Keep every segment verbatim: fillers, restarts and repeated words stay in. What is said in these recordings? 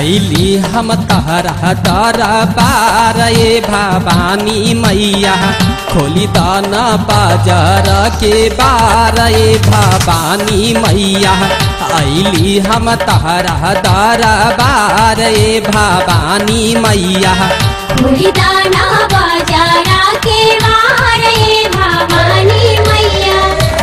अली हम तहरा दरबार ए भवानी मैया खोली दाना बाजार के बार ए भवानी मैया अली हम तहरा दरबार ए भवानी मैया खोली दाना बाजार के बार ए भवानी मैया।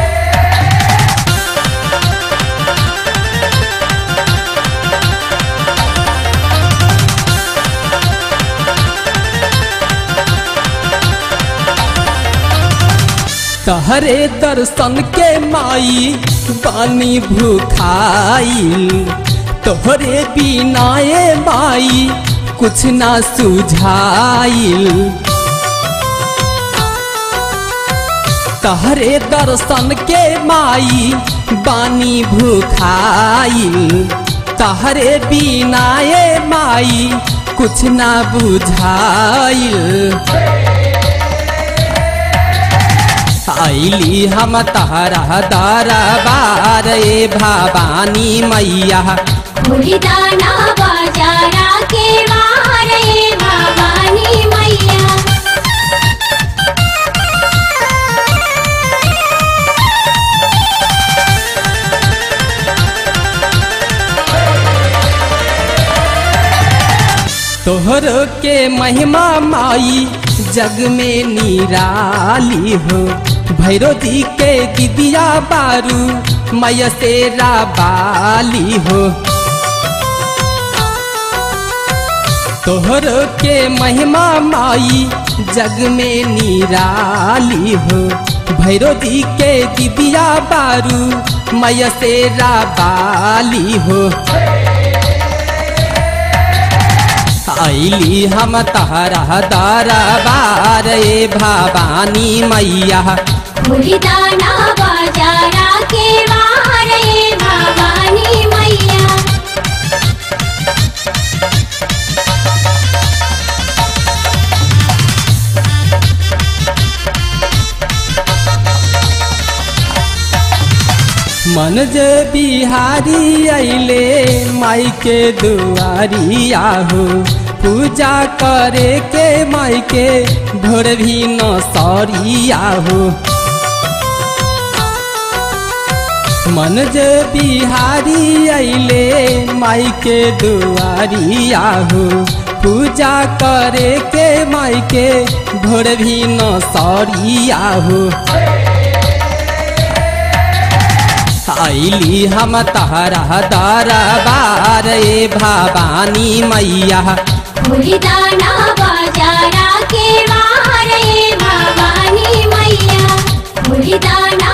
तहरे दर्शन के माई बानी भूखाइल तोहरे बिना ए माई कुछ ना सुझाइल। तहरे दर्शन के माई बानी भूखाइल तहरे बिना ए माई कुछ ना बुझाइल। अली हम तहरा दरबार ए भवानी मैया खोली दाना बाजार के बार ए भवानी मैया। तोहर के महिमा माई जग में निराली हो भैरो जी के दिदिया बारू मैया तेरा बाली हो। तोहर के महिमा माई जग में निराली हो भैरो जी के दिदिया बारू मैया तेरा बाली हो। अली हम तहरा दरबार ए भवानी मैया खोली दाना बाजार के बार ए भवानी मैया। मन जे बिहारी अइले माई के दुआरी आहो पूजा करे के माई के ढोर भी न सौरी आहो। मन जे बिहारी अइले माई के दुआरी आहो पूजा करे के माई के ढोर भी न सौरी आहो। अली हम तहरा दरबार ए भवानी मैया खोली दाना बाजार के बार ए भवानी मैया। खोली दाना